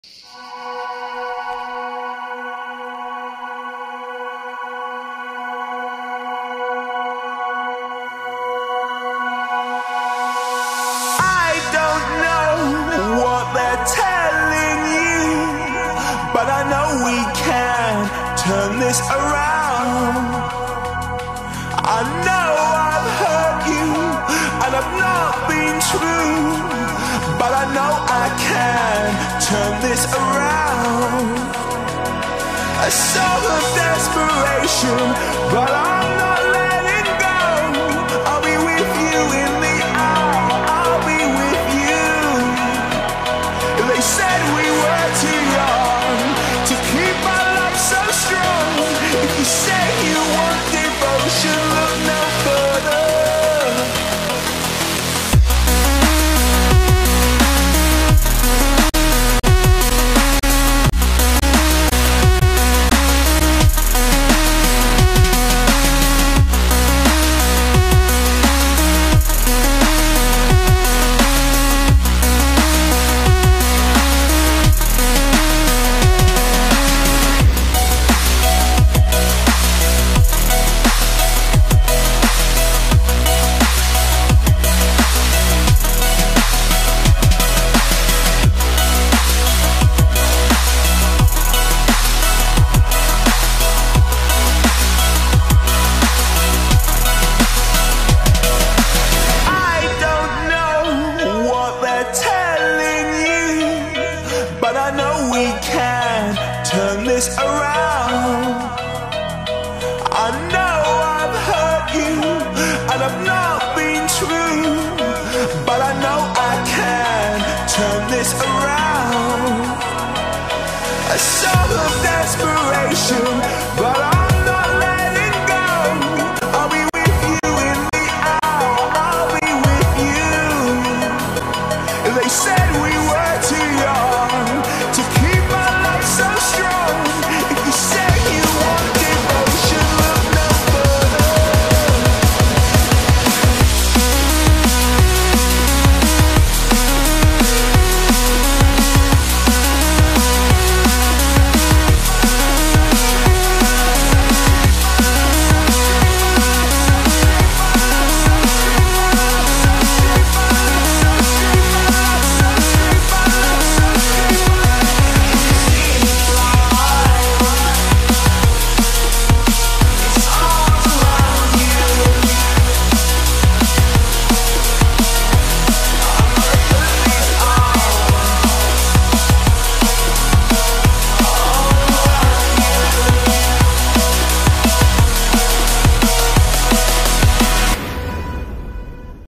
Turn this around. I know I've hurt you and I've not been true, but I know I can turn this around. A sort of desperation, but I'm not letting go. I'll be with you in the hour, I'll be with you. They said we were too young to keep our love so strong. If you say you want devotion, look no further. Around. I know I've hurt you and I've not been true, but I know I can turn this around. A sort of desperation, but